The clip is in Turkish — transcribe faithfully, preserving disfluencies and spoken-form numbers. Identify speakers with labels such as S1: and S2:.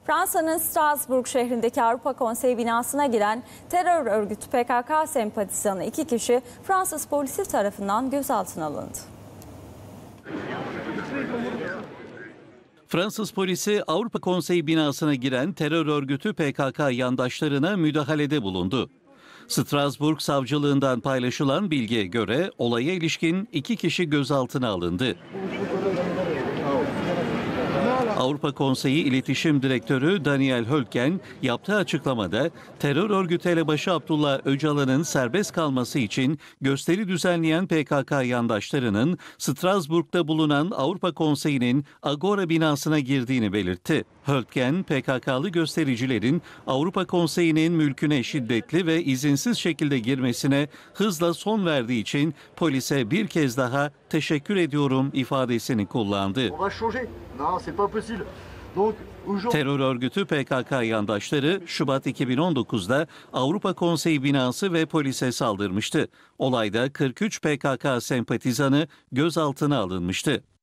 S1: Fransa'nın Strasbourg şehrindeki Avrupa Konseyi binasına giren terör örgütü P K K sempatizanı iki kişi Fransız polisi tarafından gözaltına alındı.
S2: Fransız polisi Avrupa Konseyi binasına giren terör örgütü P K K yandaşlarına müdahalede bulundu. Strasbourg savcılığından paylaşılan bilgiye göre olaya ilişkin iki kişi gözaltına alındı. Avrupa Konseyi İletişim Direktörü Daniel Hölken yaptığı açıklamada terör örgütü elebaşı Abdullah Öcalan'ın serbest kalması için gösteri düzenleyen P K K yandaşlarının Strasbourg'da bulunan Avrupa Konseyi'nin Agora binasına girdiğini belirtti. Hölken, P K K'lı göstericilerin Avrupa Konseyi'nin mülküne şiddetli ve izinsiz şekilde girmesine hızla son verdiği için polise bir kez daha teşekkür ediyorum ifadesini kullandı. Terör örgütü P K K yandaşları Şubat iki bin on dokuz'da Avrupa Konseyi binası ve polise saldırmıştı. Olayda kırk üç P K K sempatizanı gözaltına alınmıştı.